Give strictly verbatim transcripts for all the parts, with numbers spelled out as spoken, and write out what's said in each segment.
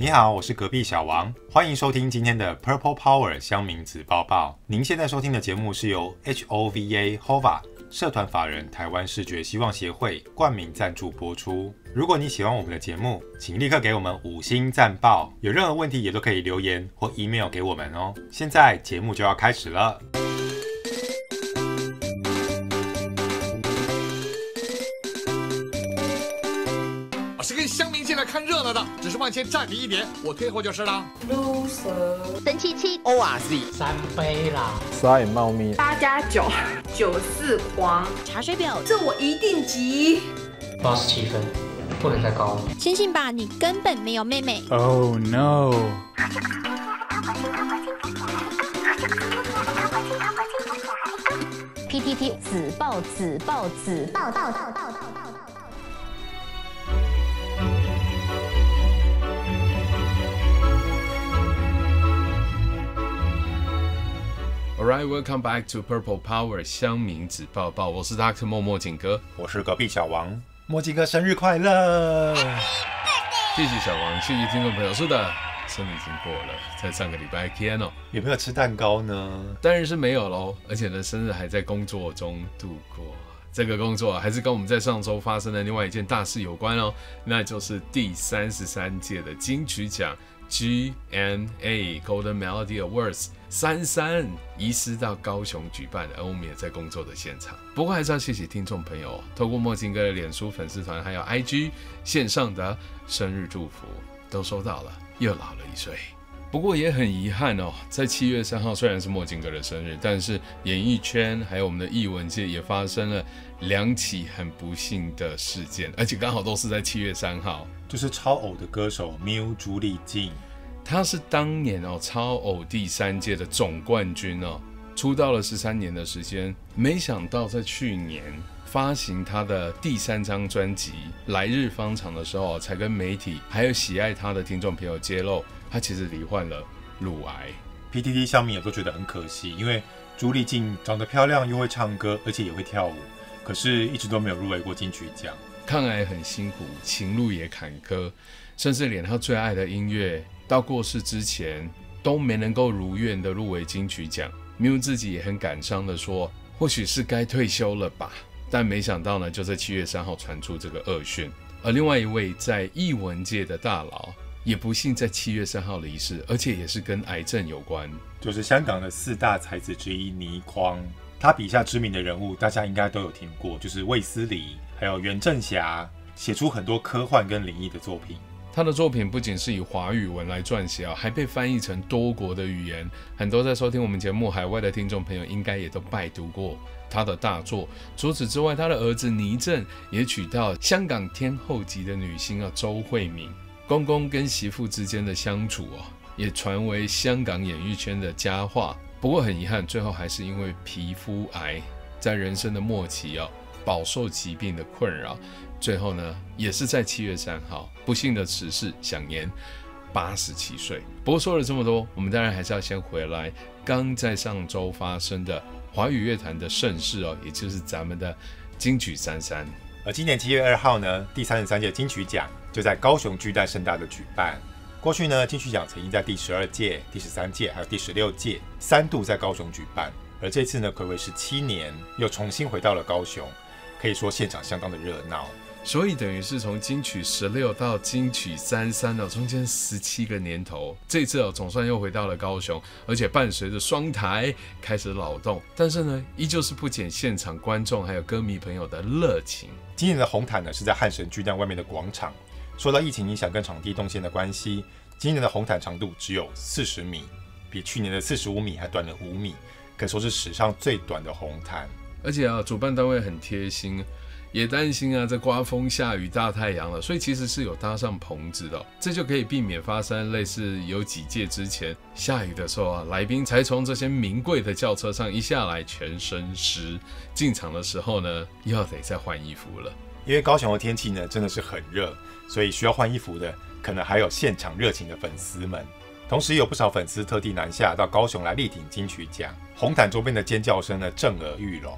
你好，我是隔壁小王，欢迎收听今天的 Purple Power 乡民子报报。您现在收听的节目是由 H O V A H O V A 社团法人台湾视觉希望协会冠名赞助播出。如果你喜欢我们的节目，请立刻给我们五星赞报，有任何问题也都可以留言或 email 给我们哦。现在节目就要开始了。 我是跟乡民进来看热闹的，只是往前站你一点，我退后就是了。 loser 神七七 O R Z 三杯啦， 沙眼猫咪八加九九四黄查水表， 这我一定急。 八十七分，不能再高了。 相信吧，你根本没有妹妹。 Oh no！ P T T 子报子报子报报报报报报。 Alright, welcome back to Purple Power 乡民子报报，我是 Doctor 默默景哥， 我是隔壁小王，墨镜哥生日快乐！ 谢谢小王，谢谢听众朋友。是的，生日已经过了，在上个礼拜天哦。 有没有吃蛋糕呢？ 当然是没有喽，而且呢，生日还在工作中度过。这个工作还是跟我们在上周发生的另外一件大事有关哦，那就是第三十三届的金曲奖 G M A Golden Melody Awards 三三移师到高雄举办，而我们也在工作的现场。不过还是要谢谢听众朋友，透过墨镜哥的脸书粉丝团还有 I G 线上的生日祝福都收到了，又老了一岁。不过也很遗憾哦，在七月三号虽然是墨镜哥的生日，但是演艺圈还有我们的艺文界也发生了两起很不幸的事件，而且刚好都是在七月三号。 就是超偶的歌手 Miu 朱丽静， 她是当年哦超偶第三届的总冠军哦，出道了十三年的时间，没想到在去年发行她的第三张专辑《来日方长》的时候，才跟媒体还有喜爱她的听众朋友揭露，她其实罹患了乳癌。 P T T 乡民也都觉得很可惜，因为朱丽静长得漂亮又会唱歌，而且也会跳舞，可是一直都没有入围过金曲奖。 抗癌很辛苦，情路也坎坷，甚至连他最爱的音乐到过世之前都没能够如愿的入围金曲奖。Miu 自己也很感伤的说，或许是该退休了吧，但没想到呢，就在七月三号传出这个恶讯。而另外一位在艺文界的大佬也不幸在七月三号离世，而且也是跟癌症有关， 就是香港的四大才子之一倪匡。他笔下知名的人物大家应该都有听过，就是卫斯理还有袁振霞，写出很多科幻跟灵异的作品。 他的作品不仅是以华语文来撰写，还被翻译成多国的语言，很多在收听我们节目海外的听众朋友应该也都拜读过他的大作。除此之外，他的儿子倪震也娶到香港天后级的女星周慧敏，公公跟媳妇之间的相处也传为香港演艺圈的佳话。不过很遗憾，最后还是因为皮肤癌在人生的末期饱受疾病的困扰，最后呢也是在七月三号不幸的辞世，享年八十七岁。不过说了这么多，我们当然还是要先回来刚在上周发生的华语乐坛的盛事哦，也就是咱们的金曲三三。 而今年七月二号呢，第三十三届金曲奖就在高雄巨蛋盛大的举办。过去呢，金曲奖曾经在第十二届、第十三届还有第十六届三度在高雄举办，而这次呢，睽违十七年又重新回到了高雄，可以说现场相当的热闹。 所以等于是从金曲十六到金曲三三哦，中间十七个年头，这次哦总算又回到了高雄，而且伴随着双台开始扰动，但是呢，依旧是不减现场观众还有歌迷朋友的热情。 今年的红毯呢是在汉神巨蛋外面的广场，受到疫情影响跟场地动线的关系，今年的红毯长度只有四十米，比去年的四十五米还短了五米，可以说是史上最短的红毯。 而且啊，主办单位很贴心，也担心啊，这刮风下雨大太阳了，所以其实是有搭上棚子的、哦，这就可以避免发生类似有几届之前下雨的时候啊，来宾才从这些名贵的轿车上一下来全身湿，进场的时候呢，又要得再换衣服了。 因为高雄的天气呢真的是很热，所以需要换衣服的可能还有现场热情的粉丝们。同时有不少粉丝特地南下到高雄来力挺金曲奖，红毯周边的尖叫声呢震耳欲聋。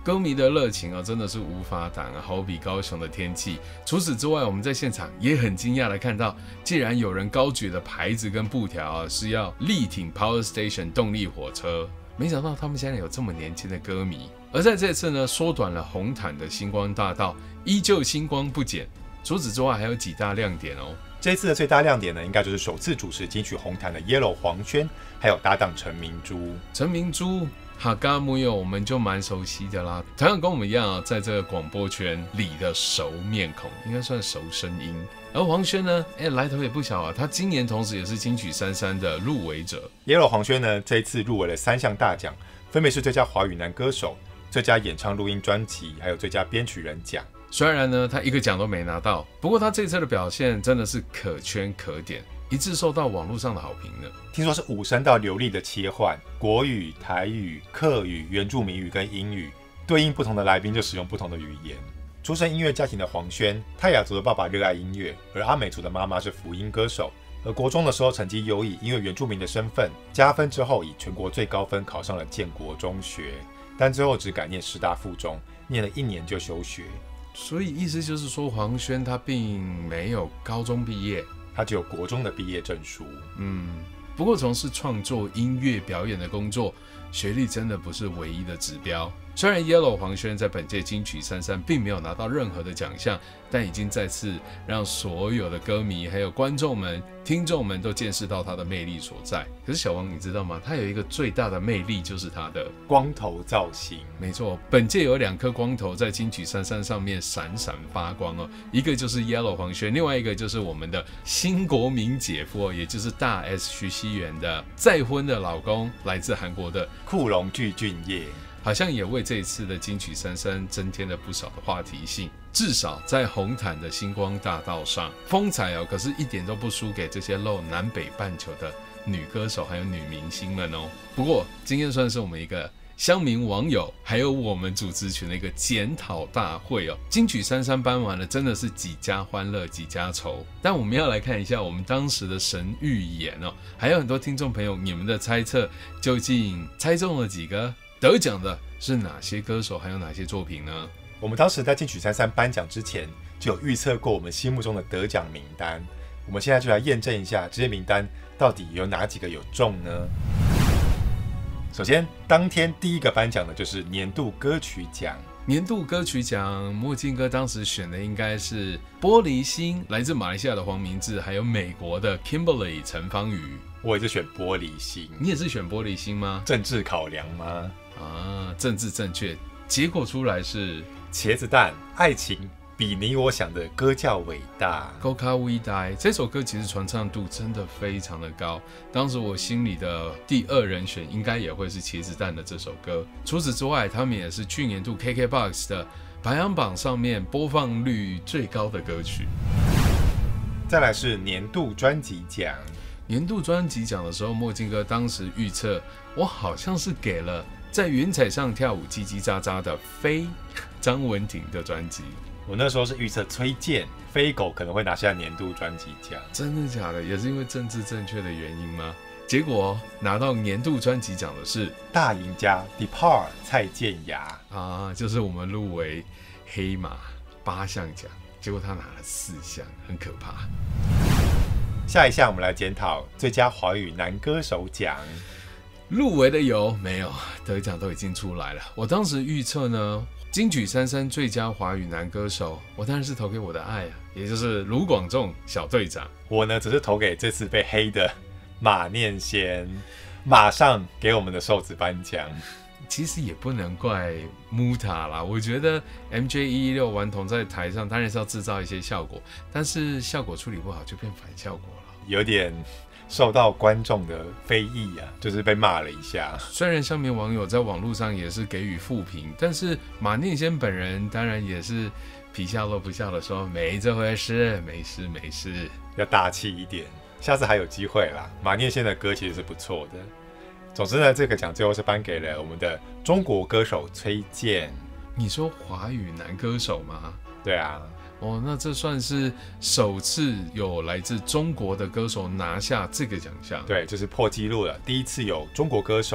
歌迷的热情啊，真的是无法挡啊，好比高雄的天气。除此之外，我们在现场也很惊讶的看到，既然有人高举的牌子跟布条啊，是要力挺 Power Station 动力火车，没想到他们现在有这么年轻的歌迷。而在这次呢，缩短了红毯的星光大道，依旧星光不减。除此之外，还有几大亮点哦。 这一次的最大亮点呢，应该就是首次主持金曲红毯的 Yellow 黄轩，还有搭档陈明珠。 陈明珠哈嘎木友我们就蛮熟悉的啦，同样跟我们一样啊，在这个广播圈里的熟面孔，应该算熟声音。而黄轩呢，哎，来头也不小啊，他今年同时也是金曲三三的入围者。 Yellow 黄轩呢，这一次入围了三项大奖，分别是最佳华语男歌手、最佳演唱录音专辑，还有最佳编曲人奖。 虽然呢，他一个奖都没拿到，不过他这次的表现真的是可圈可点。一致受到网络上的好评呢。 听说是五声道流利的切换，国语、台语、客语、原住民语跟英语，对应不同的来宾就使用不同的语言。出身音乐家庭的黄轩，泰雅族的爸爸热爱音乐，而阿美族的妈妈是福音歌手。而国中的时候成绩优异，因为原住民的身份加分之后，以全国最高分考上了建国中学，但最后只改念师大附中，念了一年就休学。 所以意思就是说，黄轩他并没有高中毕业。 他只有国中的毕业证书。 嗯，不过从事创作、音乐表演的工作，学历真的不是唯一的指标。虽然 Yellow 黄轩在本届金曲三三并没有拿到任何的奖项，但已经再次让所有的歌迷、还有观众们、听众们都见识到他的魅力所在。可是小王，你知道吗？他有一个最大的魅力，就是他的光头造型。 没错，本届有两颗光头在金曲三三上面闪闪发光哦，一个就是 Yellow 黄轩，另外一个就是我们的新国民姐夫，也就是大 S 徐熙媛的再婚的老公，来自韩国的库隆具俊晔。 好像也为这一次的金曲三三增添了不少的话题性，至少在红毯的星光大道上，风采哦，可是一点都不输给这些露南北半球的女歌手还有女明星们哦。不过今天算是我们一个乡民网友还有我们主持群的一个检讨大会哦。金曲三三颁完了，真的是几家欢乐几家愁。但我们要来看一下我们当时的神预言哦，还有很多听众朋友，你们的猜测究竟猜中了几个？得奖的是哪些歌手，还有哪些作品呢？ 我们当时在金曲三三颁奖之前，就有预测过我们心目中的得奖名单。我们现在就来验证一下这些名单到底有哪几个有中呢？首先，当天第一个颁奖的就是年度歌曲奖。 年度歌曲奖，墨镜哥当时选的应该是玻璃心，来自马来西亚的黄明志，还有美国的 Kimberly 陈芳瑜。 我也是选玻璃心。 你也是选玻璃心吗？ 政治考量吗？ 啊，政治正确。结果出来是茄子蛋，爱情比你我想的歌叫伟大。 高卡微呆这首歌其实传唱度真的非常的高，当时我心里的第二人选应该也会是茄子蛋的这首歌。除此之外，他们也是去年度 K K B O X 的排行榜上面播放率最高的歌曲。 再来是年度专辑奖。 年度专辑奖的时候，墨镜哥当时预测，我好像是给了在云彩上跳舞叽叽喳喳的非张文婷的专辑。 我那时候是预测崔健、飞狗可能会拿下年度专辑奖。 真的假的？也是因为政治正确的原因吗？结果拿到年度专辑奖的是大赢家 Depart 蔡健雅啊，就是我们入围黑马八项奖，结果他拿了四项，很可怕。 下一项我们来检讨最佳华语男歌手奖。 入围的有没有？得奖都已经出来了。我当时预测呢，金曲三三最佳华语男歌手，我当然是投给我的爱啊，也就是卢广仲小队长。 我呢，只是投给这次被黑的马念先，马上给我们的瘦子颁奖。 其实也不能怪 Muta 啦，我觉得 M J 一一六顽童在台上当然是要制造一些效果，但是效果处理不好就变反效果了， 有点受到观众的非议啊，就是被骂了一下。 虽然乡民网友在网络上也是给予负评，但是马念先本人当然也是皮笑肉不笑的说没这回事，没事没事， 要大气一点，下次还有机会啦。马念先的歌其实是不错的。总之呢，这个奖最后是颁给了我们的中国歌手崔健。 你说华语男歌手吗？ 对啊。 哦，那这算是首次有来自中国的歌手拿下这个奖项。 对，就是破纪录了，第一次有中国歌手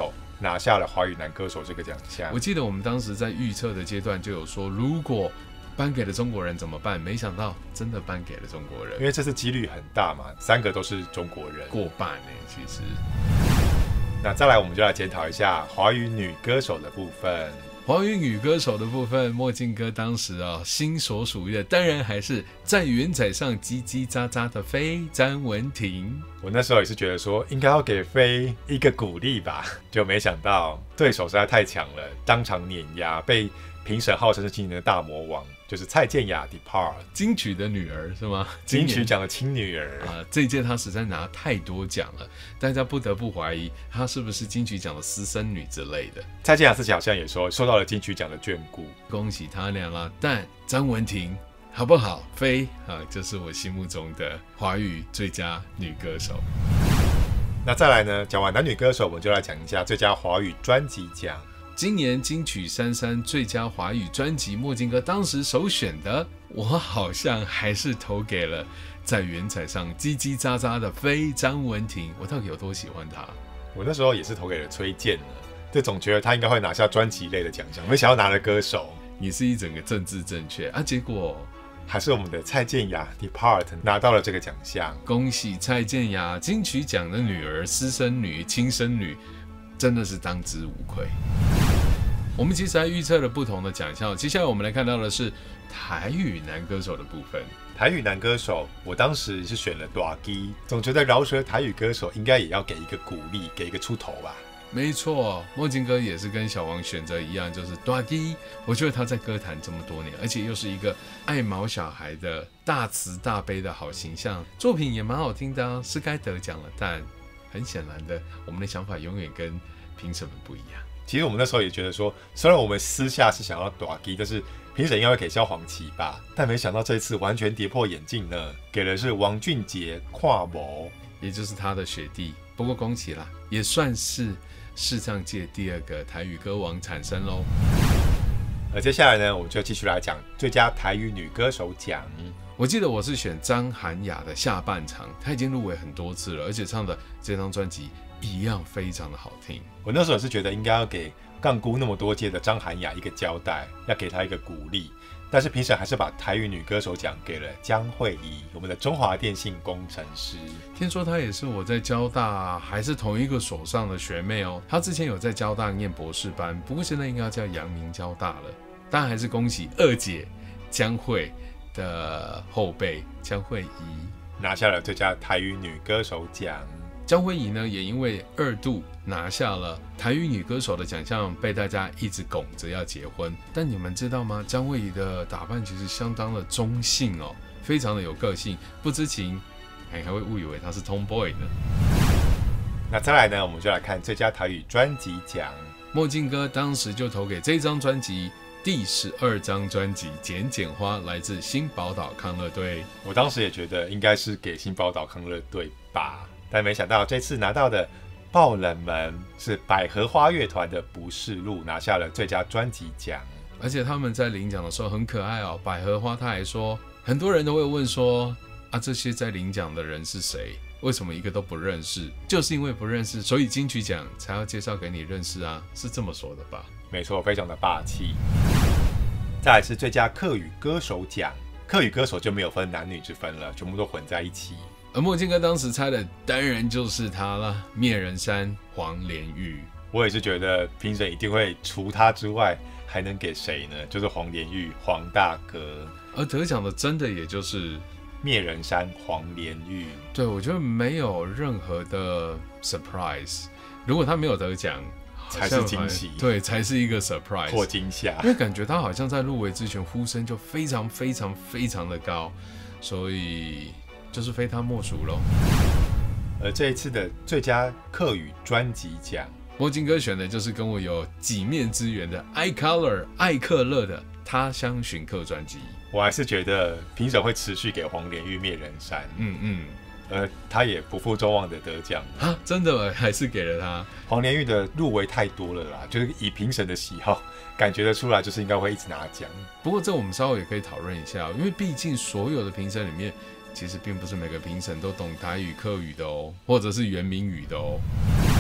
拿下了华语男歌手这个奖项。 我记得我们当时在预测的阶段就有说，如果颁给了中国人怎么办？没想到真的颁给了中国人， 因为这次几率很大嘛，三个都是中国人， 过半呢。其实， 那再来我们就来检讨一下华语女歌手的部分。 华语女歌手的部分，墨镜哥当时啊、哦、心所属意的，当然还是在云彩上叽叽喳喳的飞詹雯婷。 我那时候也是觉得说，应该要给飞一个鼓励吧，就没想到对手实在太强了，当场碾压，被评审号称是今年的大魔王，就是蔡健雅 Depart 金曲的女儿是吗？ 金曲奖的亲女儿啊、呃，这一届她实在拿太多奖了，大家不得不怀疑她是不是金曲奖的私生女之类的。 蔡健雅自己好像也说受到了金曲奖的眷顾， 恭喜她俩啦。但詹雯婷好不好？飞啊，就是我心目中的华语最佳女歌手。 那再来呢，讲完男女歌手，我们就来讲一下最佳华语专辑奖。 今年金曲三三最佳华语专辑，墨镜哥当时首选的，我好像还是投给了在云彩上叽叽喳喳的非詹雯婷。我到底有多喜欢她？ 我那时候也是投给了崔健的，就总觉得他应该会拿下专辑类的奖项，没想到拿了歌手。 你是一整个政治正确啊，结果还是我们的蔡健雅 Depart 拿到了这个奖项。 恭喜蔡健雅，金曲奖的女儿、私生女、亲生女，真的是当之无愧。我们其实还预测了不同的奖项，接下来我们来看到的是台语男歌手的部分。 台语男歌手，我当时是选了大基，总觉得饶舌台语歌手应该也要给一个鼓励，给一个出头吧。 没错，墨镜哥也是跟小王选择一样，就是大基。我觉得他在歌坛这么多年，而且又是一个爱毛小孩的大慈大悲的好形象，作品也蛮好听的、啊，是该得奖了。但很显然的，我们的想法永远跟评审们不一样。 其实我们那时候也觉得说，虽然我们私下是想要大基，但是评审应该会给萧煌奇吧，但没想到这次完全跌破眼镜呢，给的是王俊杰跨模， 也就是他的学弟。不过恭喜啦，也算是视障界第二个台语歌王产生喽。 而接下来呢，我们就继续来讲最佳台语女歌手奖。 我记得我是选张涵雅的下半场，她已经入围很多次了，而且唱的这张专辑一样非常的好听。 我那时候是觉得应该要给杠姑那么多届的张涵雅一个交代，要给她一个鼓励。但是评审还是把台语女歌手奖给了江蕙怡，我们的中华电信工程师。 听说她也是我在交大还是同一个所上的学妹哦。她之前有在交大念博士班，不过现在应该叫阳明交大了。当然还是恭喜二姐江蕙的后辈江蕙怡拿下了最佳台语女歌手奖。 江蕙怡呢，也因为二度拿下了台语女歌手的奖项，被大家一直拱着要结婚。但你们知道吗？江蕙怡的打扮其实相当的中性哦，非常的有个性，不知情还还会误以为她是 Tomboy 呢。 那再来呢，我们就来看最佳台语专辑奖。 墨镜哥当时就投给这张专辑。第十二张专辑《剪剪花》来自新宝岛康乐队， 我当时也觉得应该是给新宝岛康乐队吧，但没想到这次拿到的爆冷门是百合花乐团的《不是路》，拿下了最佳专辑奖。 而且他们在领奖的时候很可爱哦，百合花他还说，很多人都会问说啊，这些在领奖的人是谁？为什么一个都不认识？就是因为不认识，所以金曲奖才要介绍给你认识啊，是这么说的吧？ 没错，非常的霸气。再来是最佳客语歌手奖，客语歌手就没有分男女之分了，全部都混在一起。 而墨镜哥当时猜的当然就是他了，灭人山黄连玉。 我也是觉得评审一定会除他之外，还能给谁呢？就是黄连玉，黄大哥。 而得奖的真的也就是灭人山黄连玉。 对，我觉得没有任何的 surprise， 如果他没有得奖。 才是惊喜， 对，才是一个 surprise 或惊吓， 因为感觉他好像在入围之前呼声就非常非常非常的高，所以就是非他莫属咯。 而这一次的最佳客语专辑奖， 墨镜哥选的就是跟我有几面之缘的 iColor 艾克勒的《他乡寻客》专辑。 我还是觉得评审会持续给黄连玉灭人山， 嗯嗯。 呃，他也不负众望的得奖啊！真的还是给了他。 黄连玉的入围太多了啦，就是以评审的喜好，感觉得出来就是应该会一直拿奖。 不过这我们稍微也可以讨论一下，因为毕竟所有的评审里面，其实并不是每个评审都懂台语、客语的哦，或者是原民语的哦。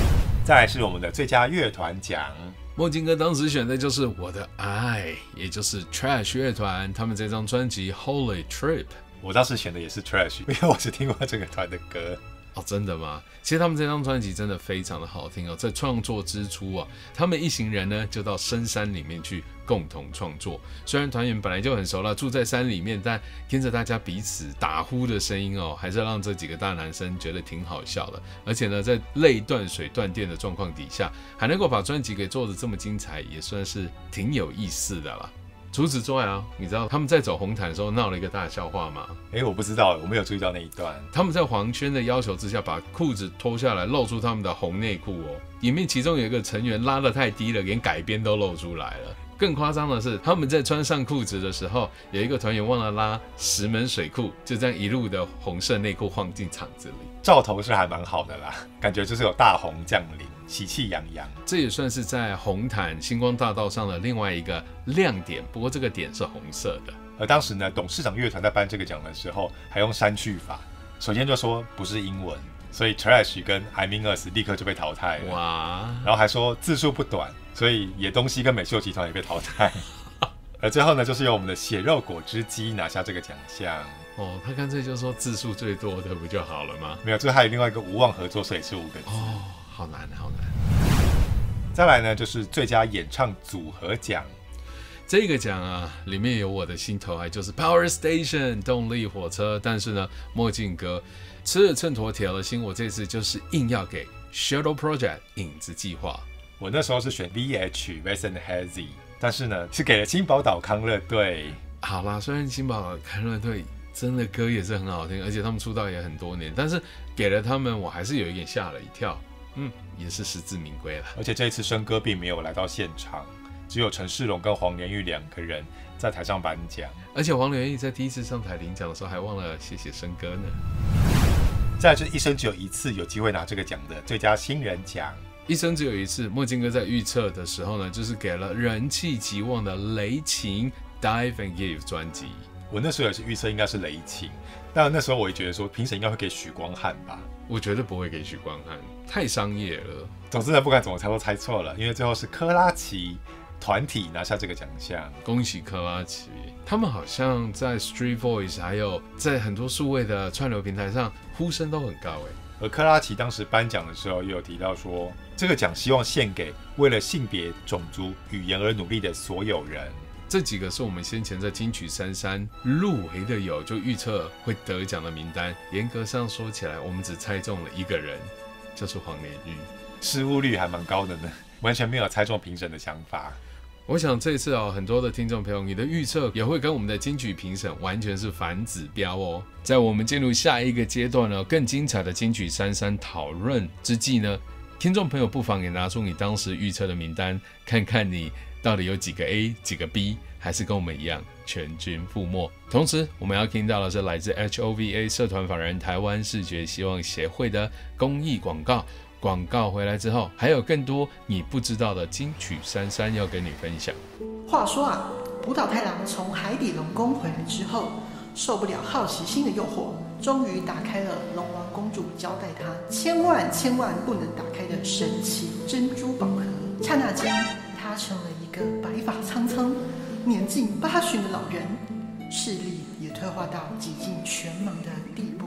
再来是我们的最佳乐团奖。 墨镜哥当时选的就是我的爱，也就是 Trash 乐团他们这张专辑 Holy Trip。 我当时选的也是 Trash， 因为我只听过这个团的歌。 哦，真的吗？其实他们这张专辑真的非常的好听哦。在创作之初啊，他们一行人呢就到深山里面去共同创作。虽然团员本来就很熟了，住在山里面，但听着大家彼此打呼的声音哦，还是让这几个大男生觉得挺好笑的。而且呢，在泪断水断电的状况底下，还能够把专辑给做得这么精彩，也算是挺有意思的啦。除此之外啊，你知道他们在走红毯的时候闹了一个大笑话吗？ 哎，我不知道，我没有注意到那一段。 他们在黄轩的要求之下，把裤子脱下来，露出他们的红内裤哦。里面其中有一个成员拉得太低了，连改边都露出来了。更夸张的是，他们在穿上裤子的时候，有一个团员忘了拉石门水库，就这样一路的红色内裤晃进场子里。 兆头是还蛮好的啦，感觉就是有大红降临，喜气洋洋。 这也算是在红毯星光大道上的另外一个亮点，不过这个点是红色的。 而当时呢，董事长乐团在颁这个奖的时候，还用删去法，首先就说不是英文，所以 Trash 跟 I Mean Us 立刻就被淘汰了。哇！然后还说字数不短，所以野东西跟美秀集团也被淘汰。而最后呢，就是由我们的血肉果汁机拿下这个奖项。 哦，他干脆就说字数最多的不就好了吗？ 没有，就是还有另外一个无望合作社也是五个字。 哦，好难，好难。 再来呢，就是最佳演唱组合奖。 这个奖啊，里面有我的心头爱，就是 Power Station 动力火车。但是呢，墨镜哥吃了秤砣铁了心，我这次就是硬要给 Shadow Project 影子计划。 我那时候是选 V H Vast and Hazy， 但是呢，是给了金宝岛康乐队。 好啦，虽然金宝岛康乐队真的歌也是很好听，而且他们出道也很多年，但是给了他们，我还是有一点吓了一跳。嗯，也是实至名归了。 而且这一次申哥并没有来到现场，只有陈世龙跟黄连玉两个人在台上颁奖。 而且黄连玉在第一次上台领奖的时候，还忘了谢谢申哥呢。 再来就是一生只有一次有机会拿这个奖的最佳新人奖。 一生只有一次，墨镜哥在预测的时候呢，就是给了人气极旺的雷霆 Dive and Give 专辑。 我那时候也是预测应该是雷霆，但那时候我也觉得说评审应该会给许光汉吧。 我绝对不会给许光汉，太商业了。 总之呢，不管怎么猜都猜错了，因为最后是珂拉琪团体拿下这个奖项。 恭喜珂拉琪，他们好像在 Street Voice 还有在很多数位的串流平台上呼声都很高哎。 而珂拉琪当时颁奖的时候也有提到说，这个奖希望献给为了性别、种族、语言而努力的所有人。 这几个是我们先前在金曲三三入围的有就预测会得奖的名单，严格上说起来，我们只猜中了一个人，就是黄连玉， 失误率还蛮高的呢，完全没有猜中评审的想法。 我想这次哦，很多的听众朋友，你的预测也会跟我们的金曲评审完全是反指标哦。在我们进入下一个阶段呢，更精彩的金曲三三讨论之际呢，听众朋友不妨也拿出你当时预测的名单，看看你到底有几个 A 几个 B， 还是跟我们一样全军覆没。同时我们要听到的是来自 H O V A 社团法人台湾视觉希望协会的公益广告。广告回来之后，还有更多你不知道的金曲三三要跟你分享。 话说啊，浦岛太郎从海底龙宫回来之后，受不了好奇心的诱惑，终于打开了龙王公主交代他千万千万不能打开的神奇珍珠宝盒。刹那间，他成了一个白发苍苍、年近八旬的老人，视力也退化到几近全盲的地步。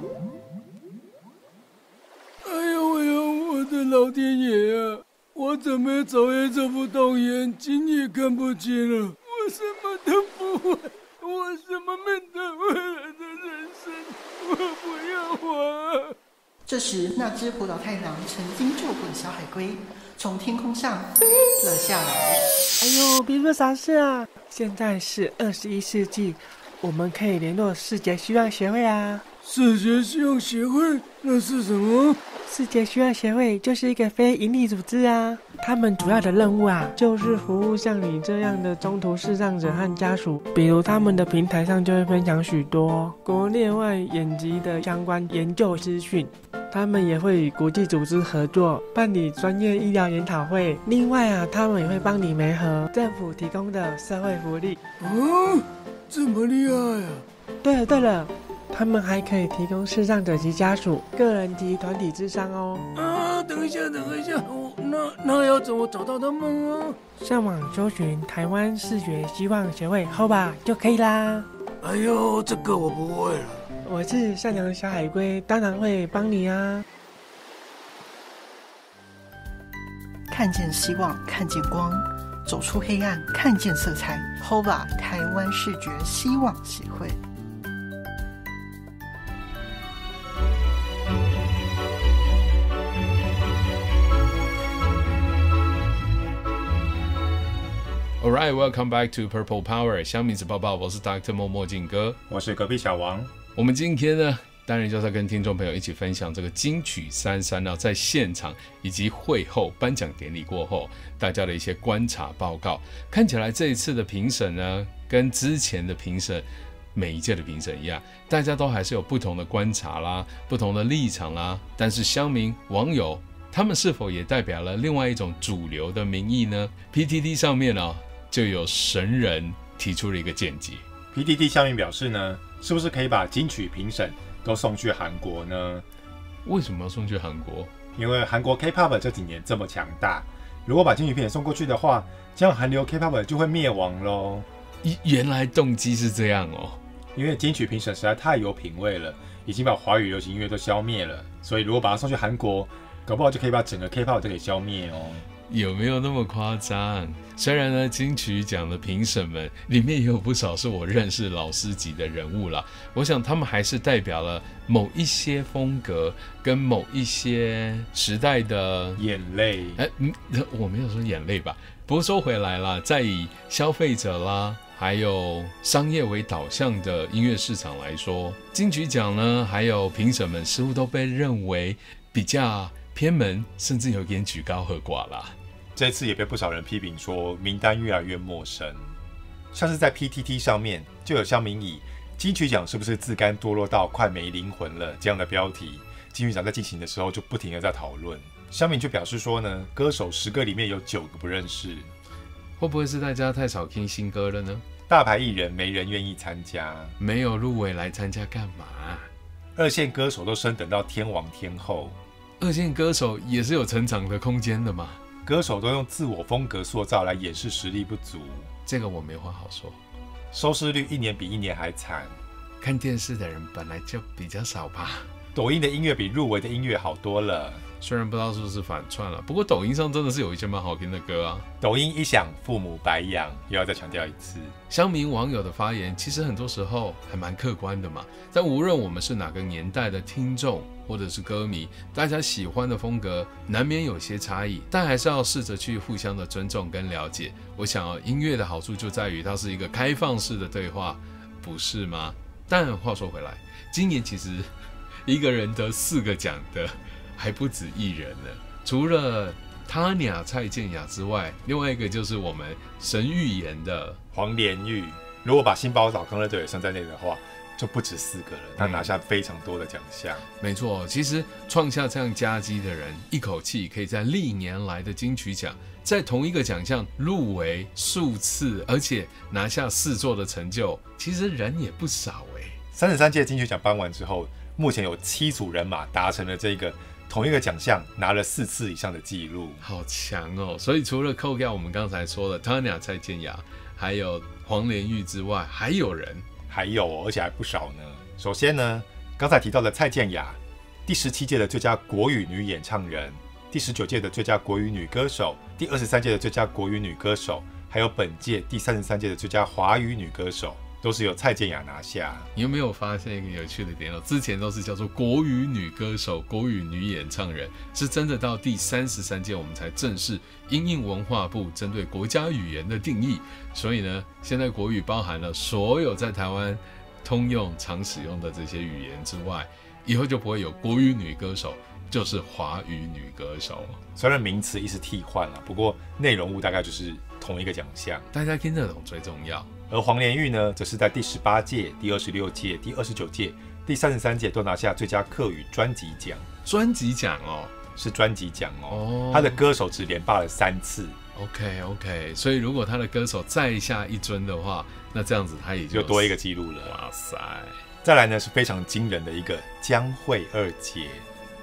哎呦哎呦，我的老天爷啊！我怎么走也走不动，眼睛也看不清了，我什么都不会，我什么没得未来的人生，我不要活。 这时，那只浦岛太郎曾经救过的小海龟从天空上飞了下来。 哎呦，别说傻事啊！现在是二十一世纪，我们可以联络世界希望协会啊。 世界希望协会那是什么？ 世界希望协会就是一个非营利组织啊，他们主要的任务啊，就是服务像你这样的中途视障者和家属。比如他们的平台上就会分享许多国内外眼疾的相关研究资讯，他们也会与国际组织合作办理专业医疗研讨会。另外啊，他们也会帮你媒合政府提供的社会福利。 哦，这么厉害啊！ 对了对了，他们还可以提供视障者及家属个人及团体咨商哦。 啊， 等一下，等一下，我那那要怎么找到他们啊？ 上网搜寻台湾视觉希望协会 H O V A 就可以啦。 哎呦，这个我不会了。 我是善良小海龟，当然会帮你啊。 看见希望，看见光，走出黑暗，看见色彩。H O V A 台湾视觉希望协会。 Alright, welcome back to Purple Power 香米子抱抱，我是 Doctor 默默镜哥， 我是隔壁小王。 我们今天呢，当然就是要跟听众朋友一起分享这个金曲三三呢，在现场以及会后颁奖典礼过后，大家的一些观察报告。看起来这一次的评审呢，跟之前的评审每一届的评审一样，大家都还是有不同的观察啦，不同的立场啦。但是乡民网友他们是否也代表了另外一种主流的民意呢 ？P T T 上面呢、哦，就有神人提出了一个见解。 P T T 下面表示呢，是不是可以把金曲评审都送去韩国呢？ 为什么要送去韩国？ 因为韩国 K-pop 这几年这么强大，如果把金曲评审送过去的话，这样韩流 K-pop 就会灭亡咯。 原来动机是这样哦。 因为金曲评审实在太有品味了，已经把华语流行音乐都消灭了，所以如果把它送去韩国，搞不好就可以把整个 K-pop 都给消灭哦。 有没有那么夸张？虽然呢，金曲奖的评审们里面也有不少是我认识老师级的人物啦，我想他们还是代表了某一些风格跟某一些时代的眼泪。 哎，我没有说眼泪吧？不过说回来啦，在以消费者啦，还有商业为导向的音乐市场来说，金曲奖呢，还有评审们似乎都被认为比较偏门，甚至有点举高和寡啦。 这次也被不少人批评说名单越来越陌生，像是在 P T T 上面就有乡民以金曲奖是不是自甘堕落到快没灵魂了这样的标题，金曲奖在进行的时候就不停的在讨论。乡民就表示说呢，歌手十个里面有九个不认识， 会不会是大家太少听新歌了呢？ 大牌艺人没人愿意参加， 没有入围来参加干嘛？ 二线歌手都升等到天王天后， 二线歌手也是有成长的空间的嘛。 歌手都用自我风格塑造来掩饰实力不足， 这个我没话好说。 收视率一年比一年还惨， 看电视的人本来就比较少吧。 抖音的音乐比入围的音乐好多了， 虽然不知道是不是反串了，不过抖音上真的是有一些蛮好听的歌啊。 抖音一响，父母白养，又要再强调一次。 乡民网友的发言其实很多时候还蛮客观的嘛，但无论我们是哪个年代的听众或者是歌迷，大家喜欢的风格难免有些差异，但还是要试着去互相的尊重跟了解。我想、哦、音乐的好处就在于它是一个开放式的对话，不是吗？但话说回来，今年其实一个人得四个奖的还不止一人呢，除了Tanya蔡健雅之外，另外一个就是我们神预言的黄连玉。如果把新宝岛康乐队也算在内的话，就不止四个人，他拿下非常多的奖项、 嗯。没错，其实创下这样佳绩的人，一口气可以在历年来的金曲奖，在同一个奖项入围数次，而且拿下四座的成就，其实人也不少哎。 三十三届金曲奖颁完之后，目前有七组人马达成了这个同一个奖项拿了四次以上的记录， 好强哦！所以除了扣掉我们刚才说的 Tanya 蔡健雅，还有黄连玉之外，还有人。 还有、哦，而且还不少呢。首先呢，刚才提到的蔡健雅，第十七届的最佳国语女演唱人，第十九届的最佳国语女歌手，第二十三届的最佳国语女歌手，还有本届第三十三届的最佳华语女歌手，都是由蔡健雅拿下。 你有没有发现一个有趣的点哦？之前都是叫做国语女歌手、国语女演唱人，是真的到第三十三届我们才正式因应文化部针对国家语言的定义，所以呢，现在国语包含了所有在台湾通用常使用的这些语言之外，以后就不会有国语女歌手，就是华语女歌手。 虽然名词一直替换了，不过内容物大概就是同一个奖项， 大家听得懂最重要。 而黄连玉呢，则是在第十八届、第二十六届、第二十九届、第三十三届都拿下最佳客语专辑奖。 专辑奖哦， 是专辑奖哦。他的歌手只连霸了三次。 OK OK， 所以如果他的歌手再下一尊的话，那这样子他也就多一个记录了。 哇塞！ 再来呢是非常惊人的一个江蕙二姐，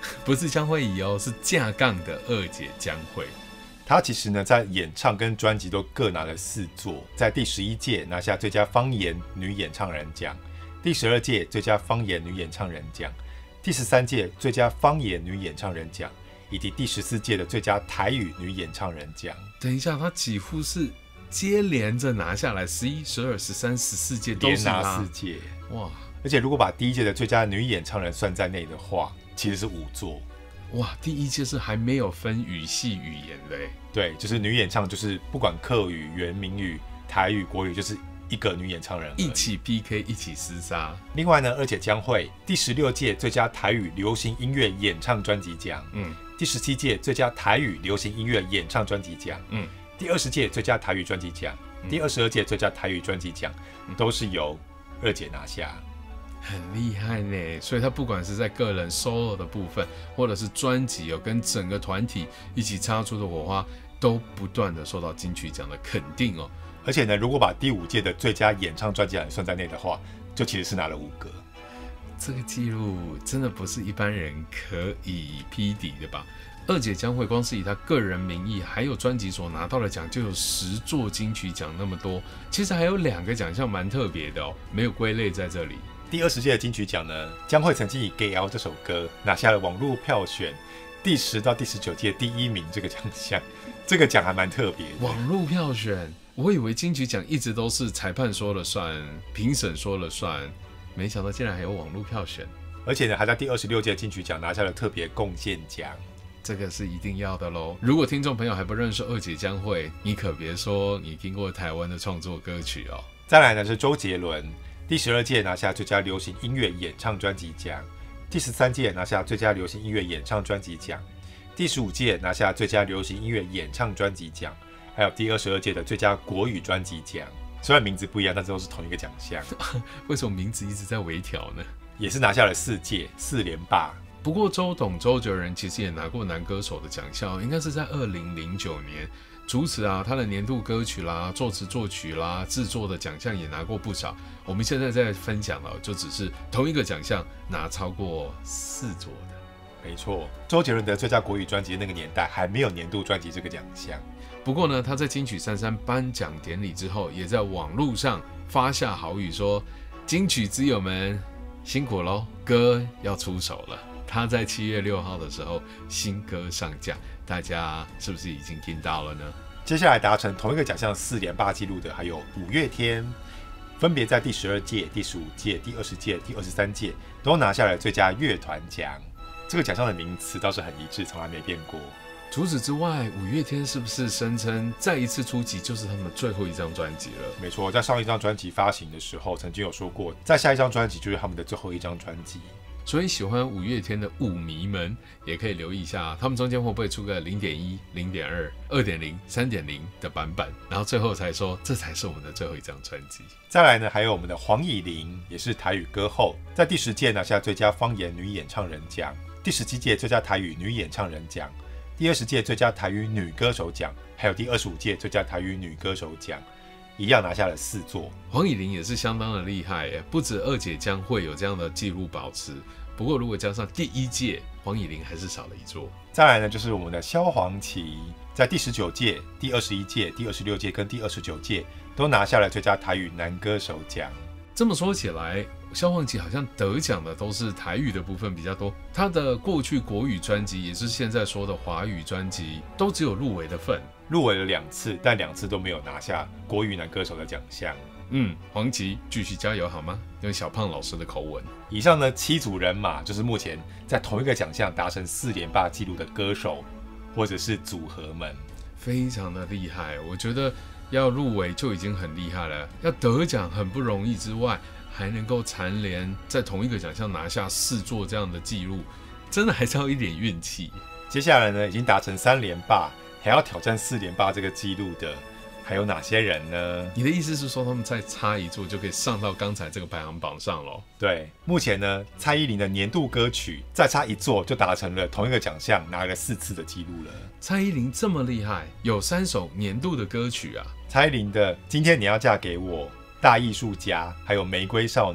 不是江蕙怡哦，是架杠的二姐江蕙。 她其实呢，在演唱跟专辑都各拿了四座，在第十一届拿下最佳方言女演唱人奖，第十二届最佳方言女演唱人奖，第十三届最佳方言女演唱人奖，以及第十四届的最佳台语女演唱人奖。 等一下，她几乎是接连着拿下来，十一、十二、十三、十四届都是她， 连拿四届， 哇！ 而且如果把第一届的最佳女演唱人算在内的话，其实是五座。 哇，第一届是还没有分语系语言的耶。 对，就是女演唱，就是不管客语、原民语、台语、国语，就是一个女演唱人一起 P K， 一起厮杀。 另外呢，二姐江蕙第十六届最佳台语流行音乐演唱专辑奖，嗯，第十七届最佳台语流行音乐演唱专辑奖，嗯，第二十届最佳台语专辑奖，嗯、第二十二届最佳台语专辑奖，嗯、都是由二姐拿下。 很厉害呢，所以他不管是在个人 solo 的部分，或者是专辑哦，跟整个团体一起擦出的火花，都不断的受到金曲奖的肯定哦。 而且呢，如果把第五届的最佳演唱专辑奖算在内的话，就其实是拿了五个。 这个记录真的不是一般人可以匹敌的吧？二姐江蕙光是以她个人名义还有专辑所拿到的奖就有十座金曲奖那么多，其实还有两个奖项蛮特别的哦，没有归类在这里。 第二十届的金曲奖呢，江蕙曾经以《Gay Out》这首歌拿下了网络票选第十到第十九届第一名这个奖项，这个奖还蛮特别的。 网络票选，我以为金曲奖一直都是裁判说了算，评审说了算，没想到竟然还有网络票选， 而且呢，还在第二十六届金曲奖拿下了特别贡献奖。 这个是一定要的咯。如果听众朋友还不认识二姐江蕙，你可别说你听过台湾的创作歌曲哦。 再来呢是周杰伦。第十二届拿下最佳流行音乐演唱专辑奖，第十三届拿下最佳流行音乐演唱专辑奖，第十五届拿下最佳流行音乐演唱专辑奖，还有第二十二届的最佳国语专辑奖。虽然名字不一样，但是都是同一个奖项。 为什么名字一直在微调呢？ 也是拿下了四届，四连霸。 不过周董周杰伦其实也拿过男歌手的奖项，应该是在二零零九年。除此啊，他的年度歌曲啦、作词作曲啦、制作的奖项也拿过不少。我们现在在分享了，就只是同一个奖项拿超过四座的。 没错，周杰伦的最佳国语专辑那个年代还没有年度专辑这个奖项。 不过呢，他在金曲三三颁奖典礼之后，也在网络上发下豪语说：“金曲之友们辛苦咯，歌要出手了。”他在七月六号的时候新歌上架，大家是不是已经听到了呢？ 接下来达成同一个奖项四连霸纪录的还有五月天，分别在第十二届、第十五届、第二十届、第二十三届都拿下了最佳乐团奖。这个奖项的名词倒是很一致，从来没变过。 除此之外，五月天是不是声称再一次出击就是他们最后一张专辑了？ 没错，在上一张专辑发行的时候，曾经有说过，在下一张专辑就是他们的最后一张专辑。 所以喜欢五月天的舞迷们也可以留意一下，他们中间会不会出个 零点一、零点二、二点零、三点零 的版本，然后最后才说这才是我们的最后一张专辑。 再来呢，还有我们的黄乙玲，也是台语歌后，在第十届拿下最佳方言女演唱人奖，第十七届最佳台语女演唱人奖，第二十届最佳台语女歌手奖，还有第二十五届最佳台语女歌手奖。一样拿下了四座。 黄乙玲也是相当的厉害耶，不止二姐江蕙有这样的记录保持，不过如果加上第一届，黄乙玲还是少了一座。 再来呢，就是我们的萧煌奇，在第十九届、第二十一届、第二十六届跟第二十九届都拿下了最佳台语男歌手奖。 这么说起来，萧煌奇好像得奖的都是台语的部分比较多，他的过去国语专辑，也是现在说的华语专辑，都只有入围的份。 入围了两次，但两次都没有拿下国语男歌手的奖项。 嗯，黄奇继续加油好吗？用小胖老师的口吻。 以上呢七组人马，就是目前在同一个奖项达成四连霸纪录的歌手或者是组合们， 非常的厉害。我觉得要入围就已经很厉害了，要得奖很不容易之外，还能够蝉联在同一个奖项拿下四座这样的纪录，真的还是要一点运气。 接下来呢，已经达成三连霸，还要挑战四连霸这个纪录的还有哪些人呢？ 你的意思是说，他们再差一座就可以上到刚才这个排行榜上咯？ 对，目前呢，蔡依林的年度歌曲再差一座就达成了同一个奖项拿了四次的纪录了。 蔡依林这么厉害，有三首年度的歌曲啊！ 蔡依林的《今天你要嫁给我》、《大艺术家》还有《玫瑰少年》，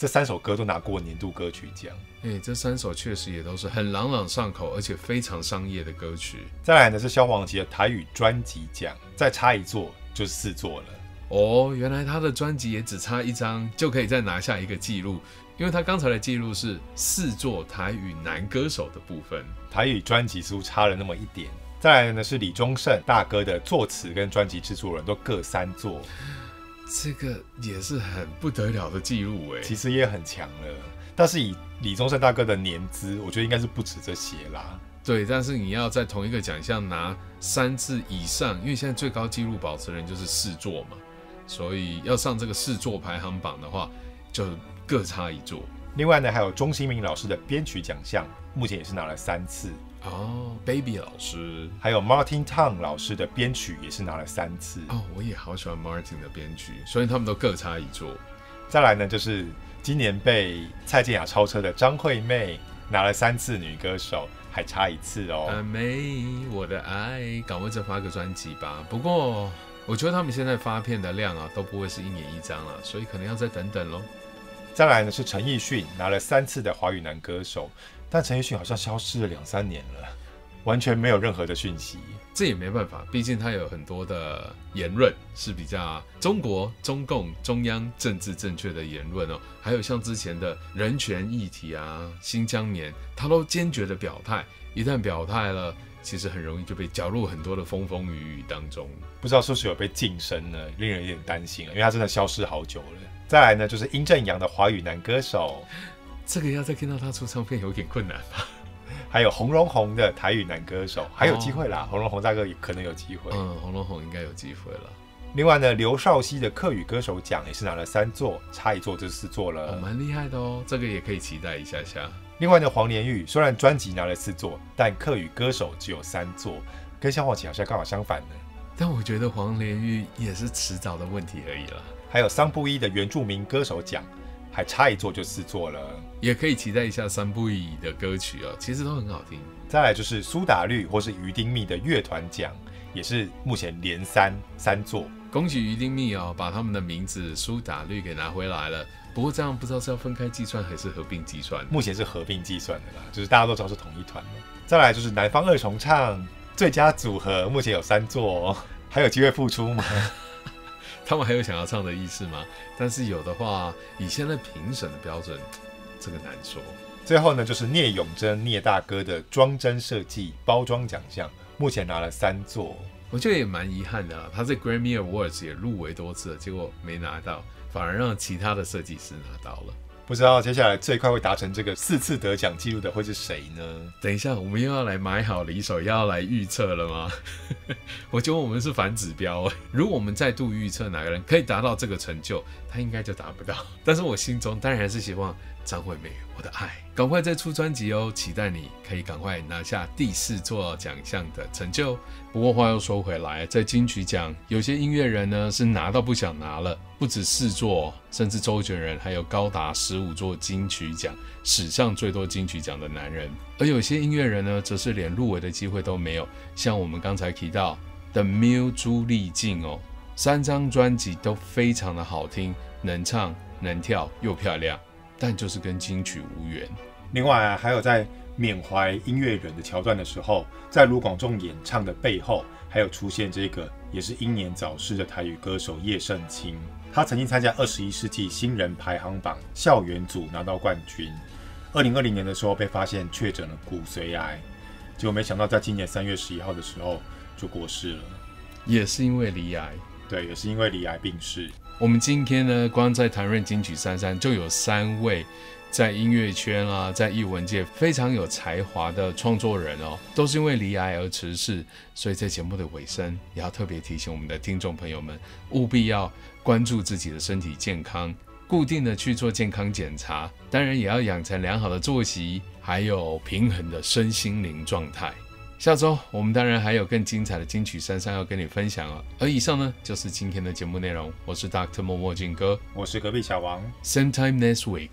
这三首歌都拿过年度歌曲奖。 哎，这三首确实也都是很朗朗上口，而且非常商业的歌曲。 再来呢是萧煌奇的台语专辑奖，再差一座就是四座了。 哦，原来他的专辑也只差一张就可以再拿下一个纪录，因为他刚才的纪录是四座台语男歌手的部分， 台语专辑似乎差了那么一点。再来呢是李宗盛大哥的作词跟专辑制作人都各三座， 这个也是很不得了的纪录哎， 其实也很强了。但是以李宗盛大哥的年资，我觉得应该是不止这些啦。 对，但是你要在同一个奖项拿三次以上，因为现在最高纪录保持人就是四座嘛，所以要上这个四座排行榜的话，就各差一座。 另外呢，还有钟兴民老师的编曲奖项，目前也是拿了三次。 哦 ，Baby 老师， 还有 Martin Tong 老师的编曲也是拿了三次。 哦，我也好喜欢 Martin 的编曲，所以他们都各差一座。 再来呢，就是今年被蔡健雅超车的张惠妹，拿了三次女歌手，还差一次哦。 阿妹，我的爱，赶快再发个专辑吧。不过我觉得他们现在发片的量啊，都不会是一年一张了，所以可能要再等等咯。 再来呢是陈奕迅，拿了三次的华语男歌手，但陈奕迅好像消失了两三年了，完全没有任何的讯息。 这也没办法，毕竟他有很多的言论是比较中国、中共、中央政治正确的言论哦，还有像之前的人权议题啊、新疆年，他都坚决的表态。一旦表态了，其实很容易就被搅入很多的风风雨雨当中。 不知道是不是有被晋升呢？令人有点担心，因为他真的消失好久了。再来呢，就是殷正阳的华语男歌手， 这个要再听到他出唱片有点困难吧。 还有洪荣宏的台语男歌手，还有机会啦，洪荣宏大哥也可能有机会。 嗯，洪荣宏应该有机会了。 另外呢，刘少熙的客语歌手奖也是拿了三座，差一座就四座了， 蛮、哦、厉害的哦，这个也可以期待一下下。 另外呢，黄连玉虽然专辑拿了四座，但客语歌手只有三座，跟萧煌奇好像刚好相反呢。 但我觉得黄连玉也是迟早的问题而已啦。 还有桑布伊的原住民歌手奖，还差一座就四座了， 也可以期待一下桑布伊的歌曲哦，其实都很好听。 再来就是苏打绿或是于丁密的乐团奖，也是目前连三三座。 恭喜于丁密哦，把他们的名字苏打绿给拿回来了。不过这样不知道是要分开计算还是合并计算？ 目前是合并计算的啦，就是大家都知道是同一团的。再来就是南方二重唱最佳组合，目前有三座哦，还有机会复出吗？ 他们还有想要唱的意思吗？但是有的话，以现在评审的标准，这个难说。 最后呢，就是聂永真聂大哥的装帧设计包装奖项，目前拿了三座。 我觉得也蛮遗憾的啊，他在 Grammy Awards 也入围多次了，结果没拿到，反而让其他的设计师拿到了。 不知道接下来最快会达成这个四次得奖记录的会是谁呢？ 等一下，我们又要来买好离手，又要来预测了吗？我觉得我们是反指标。如果我们再度预测哪个人可以达到这个成就，他应该就达不到。但是我心中当然是希望张惠妹，我的爱，赶快再出专辑哦！期待你可以赶快拿下第四座奖项的成就。不过话又说回来，在金曲奖，有些音乐人呢是拿到不想拿了，不止四座，甚至周杰伦还有高达十五座金曲奖，史上最多金曲奖的男人。而有些音乐人呢，则是连入围的机会都没有，像我们刚才提到的 Miu 朱丽静哦，三张专辑都非常的好听，能唱能跳又漂亮，但就是跟金曲无缘。 另外、啊、还有在缅怀音乐人的桥段的时候，在卢广仲演唱的背后，还有出现这个也是英年早逝的台语歌手叶圣清。他曾经参加二十一世纪新人排行榜校园组拿到冠军。二零二零年的时候被发现确诊了骨髓癌，结果没想到在今年三月十一号的时候就过世了， 也是因为罹癌。 对，也是因为罹癌病逝。 我们今天呢，光在谈论金曲三三就有三位在音乐圈啊，在艺文界非常有才华的创作人哦，都是因为罹癌而辞世。所以在节目的尾声，也要特别提醒我们的听众朋友们，务必要关注自己的身体健康，固定的去做健康检查，当然也要养成良好的作息，还有平衡的身心灵状态。下周我们当然还有更精彩的金曲三三要跟你分享哦。而以上呢，就是今天的节目内容。我是 Doctor 默默俊哥， 我是隔壁小王。 Same time next week。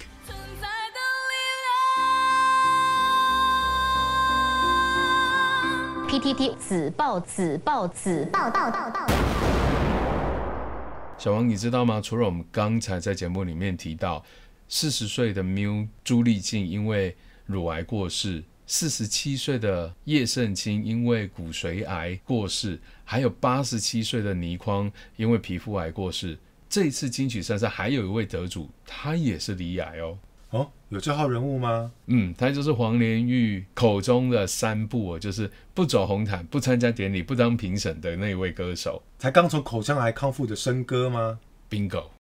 P T T 子报子报子报道报道。 小王，你知道吗？除了我们刚才在节目里面提到四十岁的 Miu 朱丽静因为乳癌过世，四十七岁的叶圣钦因为骨髓癌过世，还有八十七岁的倪匡因为皮肤癌过世。这一次金曲赛赛还有一位得主，他也是罹癌哦。 哦，有这号人物吗？ 嗯，他就是黄连玉口中的三不、哦、就是不走红毯、不参加典礼、不当评审的那位歌手。 才刚从口腔癌康复的笙歌吗？ Bingo。